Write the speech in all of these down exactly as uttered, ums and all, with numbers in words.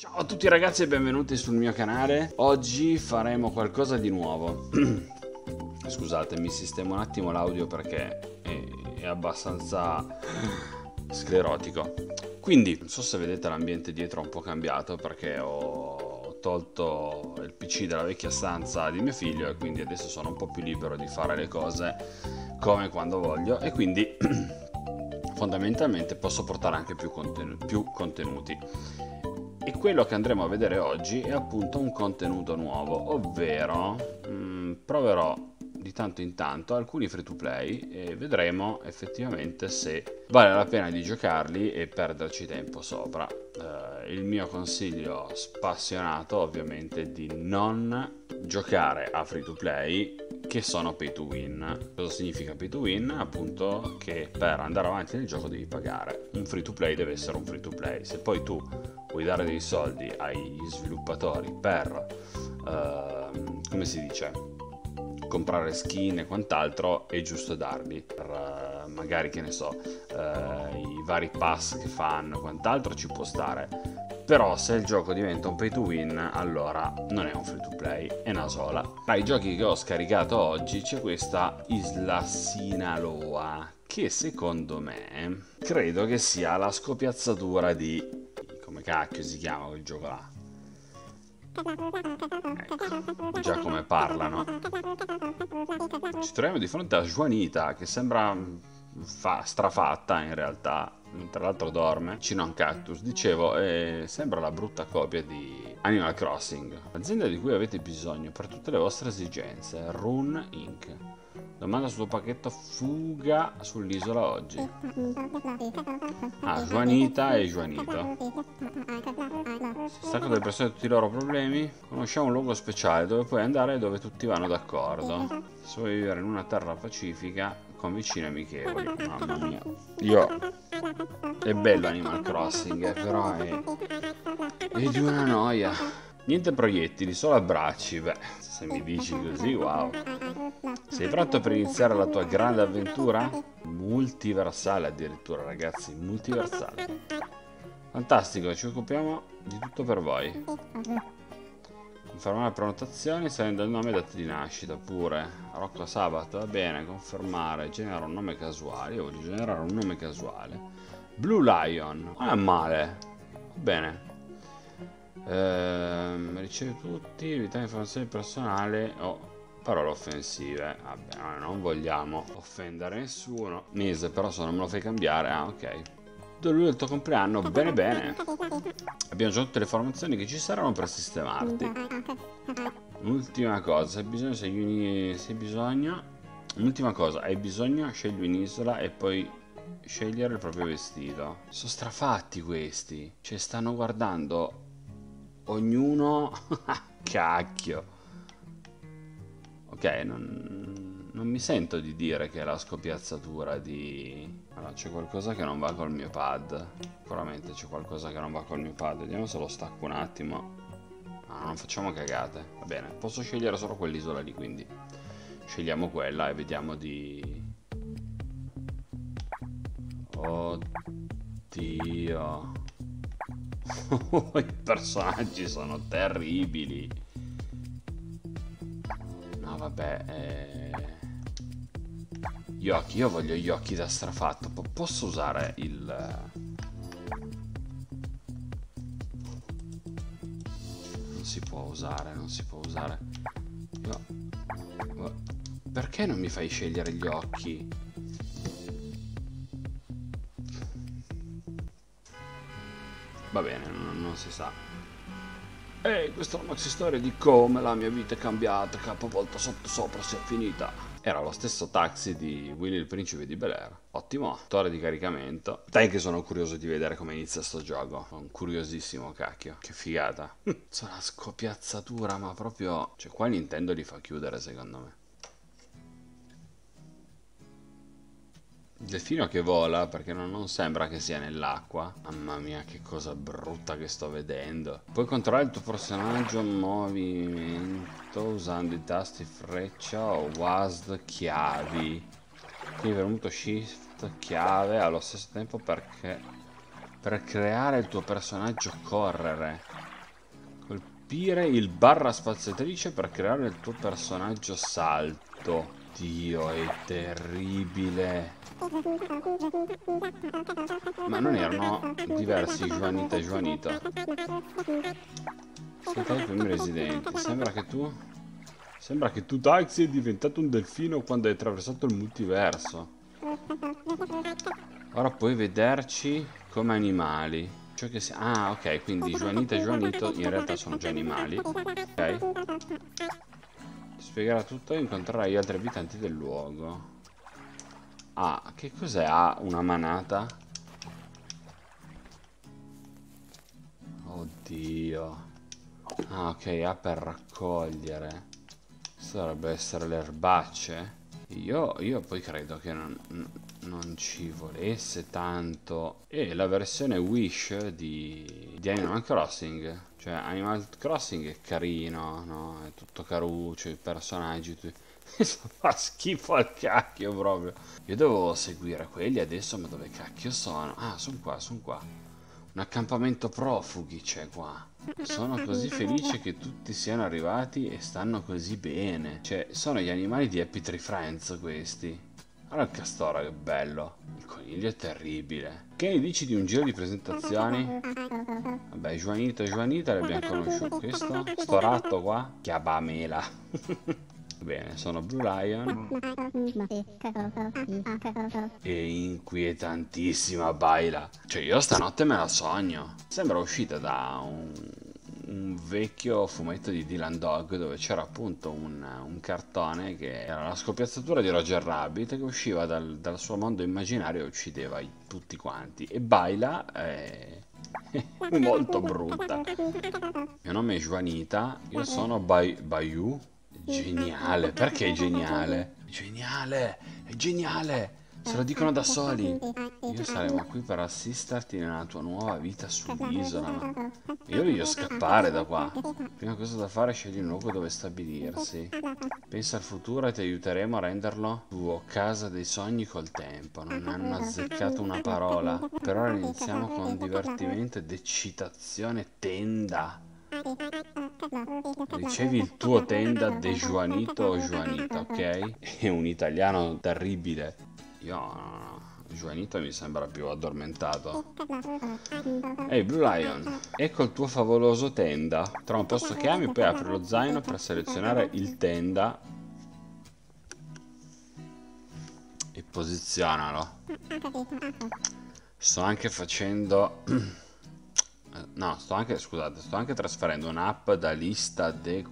Ciao a tutti ragazzi e benvenuti sul mio canale. Oggi faremo qualcosa di nuovo. Scusate, mi sistemo un attimo l'audio perché è, è abbastanza sclerotico. Quindi, non so se vedete l'ambiente dietro è un po' cambiato perché ho tolto il P C dalla vecchia stanza di mio figlio e quindi adesso sono un po' più libero di fare le cose come quando voglio e quindi fondamentalmente posso portare anche più, contenu- più contenuti. E quello che andremo a vedere oggi è appunto un contenuto nuovo, ovvero mh, proverò di tanto in tanto alcuni free to play e vedremo effettivamente se vale la pena di giocarli e perderci tempo sopra. Eh, il mio consiglio spassionato ovviamente è di non giocare a free to play che sono pay to win. Cosa significa pay to win? Appunto che per andare avanti nel gioco devi pagare. Un free to play deve essere un free to play. Se poi tu vuoi dare dei soldi agli sviluppatori per, uh, come si dice, comprare skin e quant'altro, è giusto darli per uh, magari, che ne so, uh, i vari pass che fanno, quant'altro ci può stare. Però se il gioco diventa un pay to win, allora non è un free to play, è una sola. Tra i giochi che ho scaricato oggi c'è questa Isla Sinaloa, che secondo me credo che sia la scopiazzatura di... come cacchio si chiama quel gioco là? Ecco, già come parlano. Ci troviamo di fronte a Juanita, che sembra fa- strafatta in realtà, tra l'altro dorme, vicino a un cactus. Dicevo, eh, sembra la brutta copia di Animal Crossing. L'azienda di cui avete bisogno per tutte le vostre esigenze, Rune incorporated. Domanda sul tuo pacchetto fuga sull'isola oggi. Ah, Juanita e Juanito. Si stacca dalle persone tutti i loro problemi. Conosciamo un luogo speciale dove puoi andare e dove tutti vanno d'accordo. Se vuoi vivere in una terra pacifica con vicini amichevoli. Mamma mia. Io... È bello Animal Crossing, eh, però è... è di una noia. Niente proiettili, solo abbracci. Beh, se mi dici così, wow. Sei pronto per iniziare la tua grande avventura? Multiversale addirittura, ragazzi, multiversale. Fantastico, ci occupiamo di tutto per voi. Confermare prenotazioni, salendo il nome e data di nascita pure. Rocco Sabato, va bene, confermare, generare un nome casuale. Io voglio generare un nome casuale. Blue Lion, non è male. Va bene. Ehm, riceve tutti, evitare informazioni personali o parole offensive. Vabbè, non vogliamo offendere nessuno. Mese, però se non me lo fai cambiare, ah ok. due luglio del tuo compleanno, bene bene. Abbiamo già tutte le informazioni che ci saranno per sistemarti. Ultima cosa, se hai bisogno, se hai, se hai bisogno, ultima cosa, hai bisogno, scegli un'isola e poi scegliere il proprio vestito. Sono strafatti questi, cioè stanno guardando ognuno. Cacchio. Ok, non, non mi sento di dire che è la scopiazzatura di... Allora, c'è qualcosa che non va col mio pad. Sicuramente c'è qualcosa che non va col mio pad. Vediamo se lo stacco un attimo. No, non facciamo cagate. Va bene, posso scegliere solo quell'isola lì, quindi scegliamo quella e vediamo di... Oddio. I personaggi sono terribili. No, vabbè, eh... gli occhi, io voglio gli occhi da strafatto. P- posso usare il... Non si può usare, non si può usare. Io... Perché non mi fai scegliere gli occhi? Va bene, non, non si sa. Ehi, questa è la maxi storia di come la mia vita è cambiata, capovolta sotto sopra si è finita. Era lo stesso taxi di Willy il principe di Bel-Air. Ottimo, torre di caricamento. Dai che sono curioso di vedere come inizia sto gioco. Sono curiosissimo, cacchio. Che figata. Sono una scopiazzatura, ma proprio... Cioè, qua Nintendo li fa chiudere, secondo me. Il delfino che vola, perché non, non sembra che sia nell'acqua. Mamma mia, che cosa brutta che sto vedendo. Puoi controllare il tuo personaggio in movimento usando i tasti freccia o W A S D chiavi. Quindi premuto shift chiave allo stesso tempo perché per creare il tuo personaggio correre. colpire il barra spaziatrice per creare il tuo personaggio salto. Dio, è terribile. Ma non erano diversi Juanita e Juanita? Siete i primi residenti. Sembra che tu... Sembra che tu, Taxi, è diventato un delfino quando hai attraversato il multiverso. Ora puoi vederci come animali. Ciò che si... Ah, ok, quindi Juanita e Juanito in realtà sono già animali. Ok. Ti spiegherà tutto e incontrerai altri abitanti del luogo. Ah, che cos'è? Ah, una manata? Oddio. Ah, ok, ha per raccogliere. Questo dovrebbe essere le erbacce. Io, io poi credo che non, non ci volesse tanto. E la versione Wish di, di Animal Crossing. Cioè, Animal Crossing è carino, no? È tutto caruccio, i personaggi... Fa schifo al cacchio proprio. Io dovevo seguire quelli adesso, ma dove cacchio sono? Ah, sono qua, sono qua. Un accampamento profughi c'è qua. Sono così felice che tutti siano arrivati e stanno così bene. Cioè, sono gli animali di Happy Tree Friends questi. Guarda il castoro che bello. Il coniglio è terribile. Che ne dici di un giro di presentazioni? Vabbè, Juanito e Juanita li abbiamo conosciuti. Questo? Sto ratto qua? Chiabamela. Bene, sono Blue Lion. E inquietantissima Baila. Cioè, io stanotte me la sogno. Sembra uscita da un, un vecchio fumetto di Dylan Dog, dove c'era appunto un, un cartone che era la scopiazzatura di Roger Rabbit, che usciva dal, dal suo mondo immaginario e uccideva i, tutti quanti. E Baila è... molto brutta. Mio nome è Juanita, io sono Bay Bayou. Geniale, perché è geniale? Geniale, è geniale, se lo dicono da soli. Io saremo qui per assisterti nella tua nuova vita sull'isola, ma io voglio scappare da qua. Prima cosa da fare, scegli un luogo dove stabilirsi. Pensa al futuro e ti aiuteremo a renderlo tuo casa dei sogni col tempo. Non hanno azzeccato una parola. Per ora iniziamo con divertimento ed eccitazione. Tenda. Ricevi il tuo tenda de Juanito o Juanita, ok? È un italiano terribile. Io no, Juanito mi sembra più addormentato. Ehi hey, Blue Lion, ecco il tuo favoloso tenda. Trova un posto che ami, poi apri lo zaino per selezionare il tenda e posizionalo. Sto anche facendo... No, sto anche, scusate, sto anche trasferendo un'app da lista de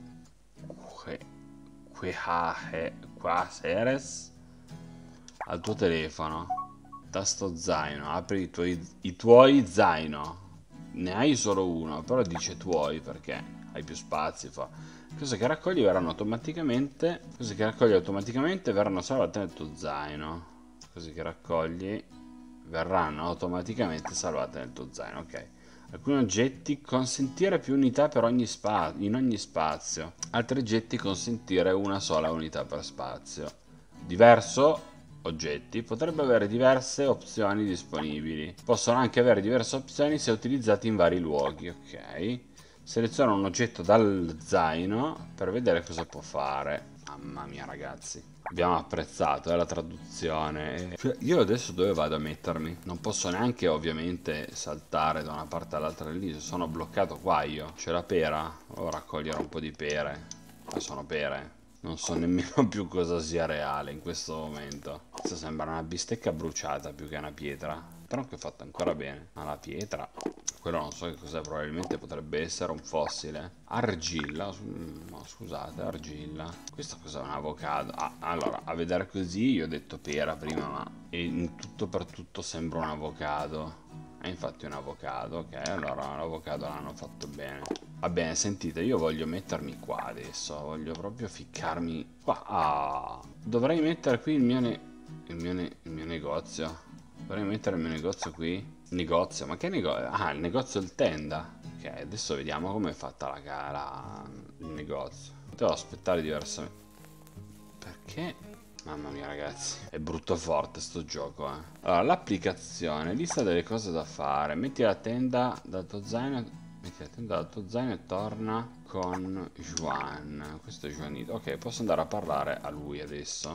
Quaseres al tuo telefono. Tasto zaino, apri i tuoi, i tuoi zaino. Ne hai solo uno, però dice tuoi perché hai più spazi. Fa. Cose che raccogli verranno automaticamente. Cose che raccogli automaticamente verranno salvate nel tuo zaino. Cose che raccogli verranno automaticamente salvate nel tuo zaino, ok. Alcuni oggetti consentire più unità per ogni spa in ogni spazio. Altri oggetti consentire una sola unità per spazio. Diverso oggetti potrebbe avere diverse opzioni disponibili. Possono anche avere diverse opzioni se utilizzati in vari luoghi, ok. Seleziona un oggetto dal zaino per vedere cosa può fare. Mamma mia ragazzi, abbiamo apprezzato eh, la traduzione. Io adesso dove vado a mettermi? Non posso neanche ovviamente saltare da una parte all'altra dell'isola. Sono bloccato qua io. C'è la pera? Devo raccogliere un po' di pere. Ma sono pere. Non so nemmeno più cosa sia reale in questo momento. Questa sembra una bistecca bruciata più che una pietra. Però che è fatta ancora bene. Ma la pietra, quello non so che cos'è, probabilmente potrebbe essere un fossile. Argilla, no scusate, argilla. Questo cos'è, un avocado? Ah, allora, a vedere così io ho detto pera prima, ma in tutto per tutto sembra un avocado. È infatti un avocado, ok, allora l'avocado l'hanno fatto bene. Va bene, sentite, io voglio mettermi qua adesso, voglio proprio ficcarmi qua. Ah, dovrei mettere qui il mio, ne il mio, ne il mio negozio. Dovrei mettere il mio negozio qui. Negozio, ma che negozio? Ah, il negozio del tenda. Ok, adesso vediamo come è fatta la gara, il negozio. Devo aspettare diversamente. Perché? Mamma mia ragazzi, è brutto forte sto gioco, eh. Allora, l'applicazione, lista delle cose da fare. Metti la tenda dal tuo zaino Metti attento al tuo zaino e torna con Juan. Questo è Juanito. Ok, posso andare a parlare a lui adesso.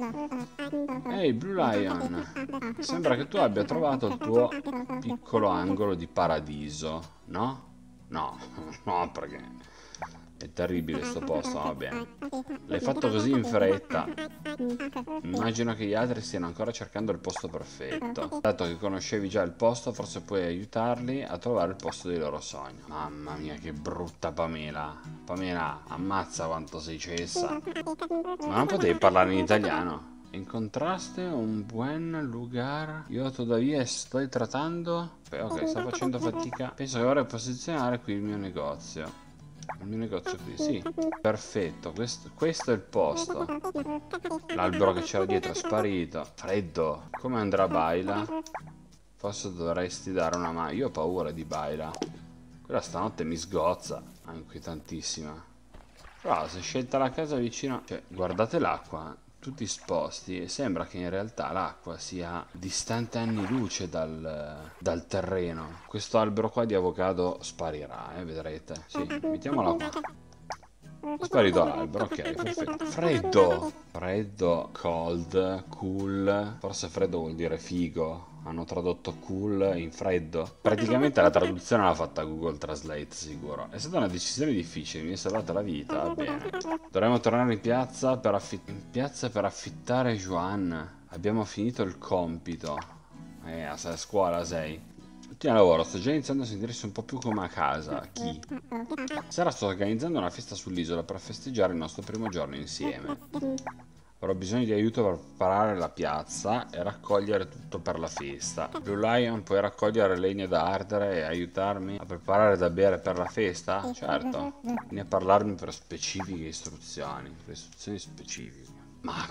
Ehi, Blue Lion. Sembra che tu abbia trovato il tuo piccolo angolo di paradiso, no? No, no, perché è terribile sto posto, va bene. L'hai fatto così in fretta. Immagino che gli altri stiano ancora cercando il posto perfetto. Dato che conoscevi già il posto, forse puoi aiutarli a trovare il posto dei loro sogni. Mamma mia, che brutta Pamela. Pamela, ammazza quanto sei cessa. Ma non potevi parlare in italiano? Incontraste un buon lugar. Io tuttavia sto trattando. Ok, sto facendo fatica. Penso che vorrei posizionare qui il mio negozio. Il mio negozio qui, sì. Perfetto, questo, questo è il posto. L'albero che c'era dietro è sparito. Freddo. Come andrà Baila? Forse dovresti dare una mano. Io ho paura di Baila. Quella stanotte mi sgozza. È inquietantissima. Però si è scelta la casa vicino. Cioè, guardate l'acqua. Tutti esposti e sembra che in realtà l'acqua sia distante anni luce dal, dal terreno. Questo albero qua di avocado sparirà, eh, vedrete. Sì, mettiamola qua. È sparito l'albero, ok, perfetto. Freddo! Freddo, cold, cool. Forse freddo vuol dire figo. Hanno tradotto cool in freddo. Praticamente la traduzione l'ha fatta Google Translate, sicuro. È stata una decisione difficile, mi è salvata la vita, va bene. Dovremmo tornare in piazza per, affit- in piazza per affittare Juan. Abbiamo finito il compito. Eh, a scuola sei. Ultimo lavoro, sto già iniziando a sentirsi un po' più come a casa. Chi? Sera sto organizzando una festa sull'isola per festeggiare il nostro primo giorno insieme. Avrò bisogno di aiuto per preparare la piazza e raccogliere tutto per la festa. Blue Lion, puoi raccogliere legna da ardere e aiutarmi a preparare da bere per la festa? Certo. Vieni a parlarmi per specifiche istruzioni. Per istruzioni specifiche. Ma...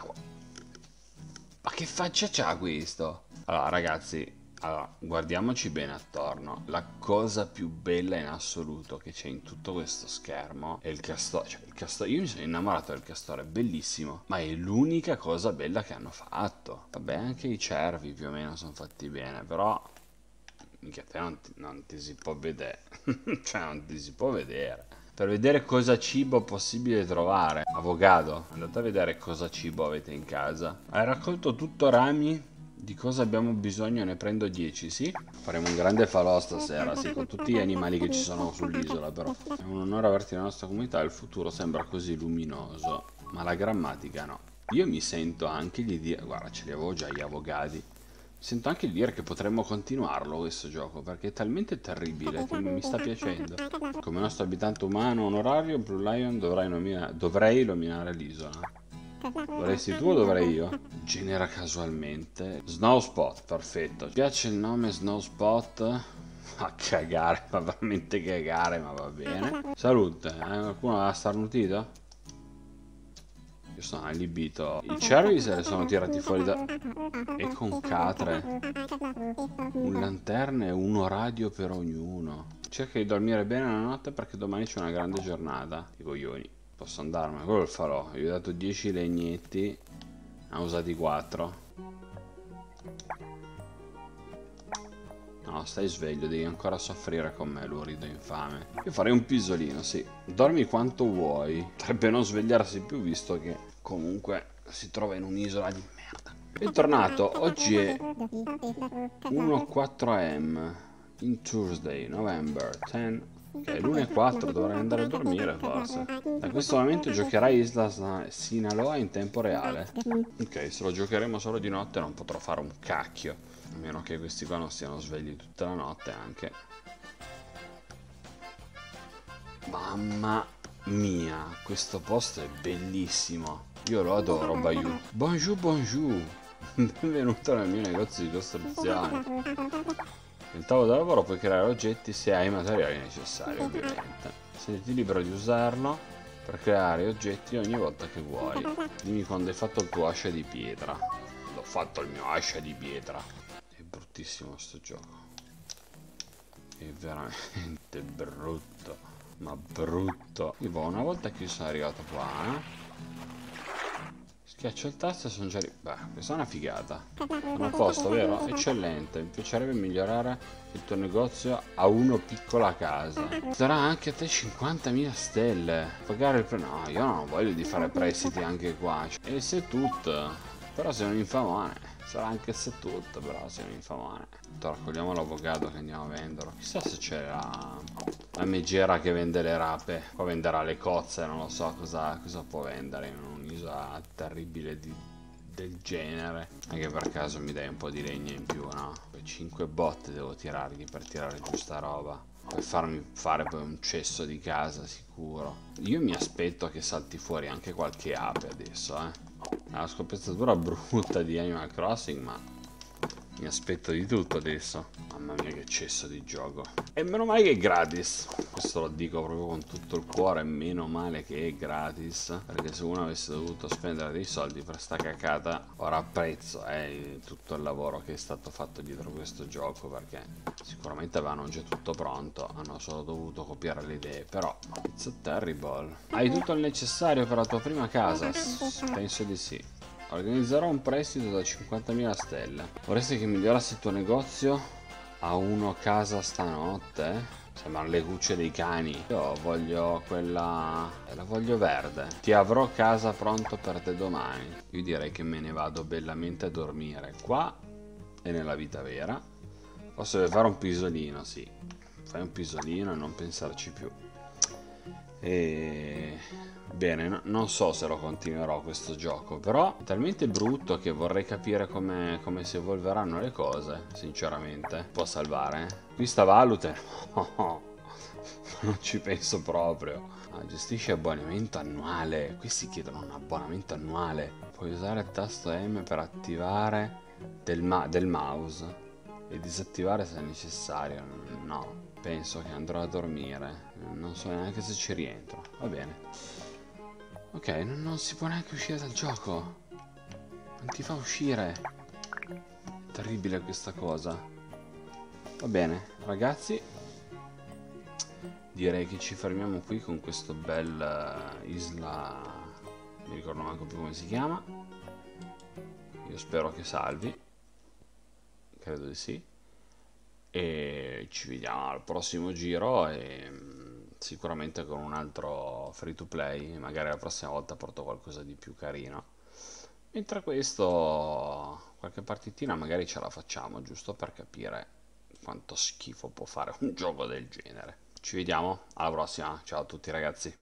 Ma che faccia c'ha questo? Allora, ragazzi... Allora, guardiamoci bene attorno. La cosa più bella in assoluto che c'è in tutto questo schermo è il castoro. Cioè, il castoro. Io mi sono innamorato del castoro, è bellissimo. Ma è l'unica cosa bella che hanno fatto. Vabbè, anche i cervi più o meno sono fatti bene, però... Mica te non ti, non ti si può vedere. Cioè, non ti si può vedere. Per vedere cosa cibo possibile trovare. Avocado, andate a vedere cosa cibo avete in casa. Hai raccolto tutto rami? Di cosa abbiamo bisogno? Ne prendo dieci, sì? Faremo un grande falò stasera, sì, con tutti gli animali che ci sono sull'isola, però. È un onore averti nella nostra comunità, il futuro sembra così luminoso, ma la grammatica no. Io mi sento anche di dire, guarda, ce li avevo già gli avvocati, mi sento anche di dire che potremmo continuarlo questo gioco, perché è talmente terribile che mi sta piacendo. Come nostro abitante umano onorario, Blue Lion dovrai nomina- dovrei nominare l'isola. Vorresti tu o dovrei io? Genera casualmente. Snowspot, perfetto. Ti piace il nome Snowspot? A cagare, fa veramente cagare, ma va bene. Salute, eh? Qualcuno ha starnutito? Io sono allibito. I cervi se ne sono tirati fuori da... E con catre. Un lanterna e uno radio per ognuno. Cerca di dormire bene la notte perché domani c'è una grande giornata. I coglioni. Posso andarmene, quello il farò. Gli ho dato dieci legnetti, ne ho usati quattro. No, stai sveglio, devi ancora soffrire con me, lurido infame. Io farei un pisolino, sì. Dormi quanto vuoi. Potrebbe non svegliarsi più visto che comunque si trova in un'isola di merda. Bentornato, oggi è uno quattro a m in Tuesday, November tenth. Ok, l'uno e quattro dovrei andare a dormire forse. Da questo momento giocherai Isla Sinaloa in tempo reale. Ok, se lo giocheremo solo di notte non potrò fare un cacchio. A meno che questi qua non stiano svegli tutta la notte anche. Mamma mia, questo posto è bellissimo. Io lo adoro, Bayou. Bonjour, bonjour. Benvenuto nel mio negozio di costruzione. Nel tavolo da lavoro puoi creare oggetti se hai i materiali necessari, ovviamente. Sentiti libero di usarlo per creare oggetti ogni volta che vuoi. Dimmi quando hai fatto il tuo ascia di pietra. L'ho fatto il mio ascia di pietra. È bruttissimo sto gioco. È veramente brutto. Ma brutto. Tipo, una volta che sono arrivato qua, eh? Schiaccio il tasto e sono già lì. Beh, questa è una figata. Sono a posto, vero? Eccellente. Mi piacerebbe migliorare il tuo negozio a uno piccola casa. Darà anche a te cinquantamila stelle. Pagare il pre... No, io non ho voglia di fare prestiti anche qua. E se tutto. Però sei un infamone. Sarà anche se tutto, però sei un infamone. Raccogliamo l'avvocato che andiamo a venderlo. Chissà se c'è la... la megera che vende le rape. Poi venderà le cozze, non lo so cosa, cosa può vendere in un'isola terribile di... del genere. Anche per caso mi dai un po' di legna in più, no? Poi cinque botte devo tirargli per tirare giù sta roba. Per farmi fare poi un cesso di casa sicuro. Io mi aspetto che salti fuori anche qualche ape adesso, eh. Una scopiazzatura brutta di Animal Crossing, ma mi aspetto di tutto adesso. Mamma mia che cesso di gioco. E meno male che è gratis. Questo lo dico proprio con tutto il cuore. Meno male che è gratis. Perché se uno avesse dovuto spendere dei soldi per sta cacata, ora apprezzo eh, tutto il lavoro che è stato fatto dietro questo gioco. Perché sicuramente avevano già tutto pronto. Hanno solo dovuto copiare le idee. Però it's a terrible. Hai tutto il necessario per la tua prima casa? Penso di sì. Organizzerò un prestito da cinquantamila stelle. Vorresti che migliorassi il tuo negozio a uno casa stanotte? Sembrano le cucce dei cani. Io voglio quella... la voglio verde. Ti avrò casa pronto per te domani. Io direi che me ne vado bellamente a dormire qua e nella vita vera. Posso fare un pisolino, sì. Fai un pisolino e non pensarci più. E... bene, no, non so se lo continuerò questo gioco, però è talmente brutto che vorrei capire come, come si evolveranno le cose, sinceramente. Può salvare? Qui sta valute? No, non ci penso proprio. Ah, gestisci abbonamento annuale. Questi chiedono un abbonamento annuale. Puoi usare il tasto M per attivare del, ma del mouse e disattivare se è necessario. No. Penso che andrò a dormire. Non so neanche se ci rientro. Va bene. Ok, non, non si può neanche uscire dal gioco. Non ti fa uscire. È terribile questa cosa. Va bene, ragazzi. Direi che ci fermiamo qui con questo bel uh, isla. Mi ricordo manco più come si chiama. Io spero che salvi. Credo di sì. E ci vediamo al prossimo giro e sicuramente con un altro free to play. Magari la prossima volta porto qualcosa di più carino. Mentre questo, qualche partitina magari ce la facciamo, giusto per capire quanto schifo può fare un gioco del genere. Ci vediamo alla prossima, ciao a tutti ragazzi.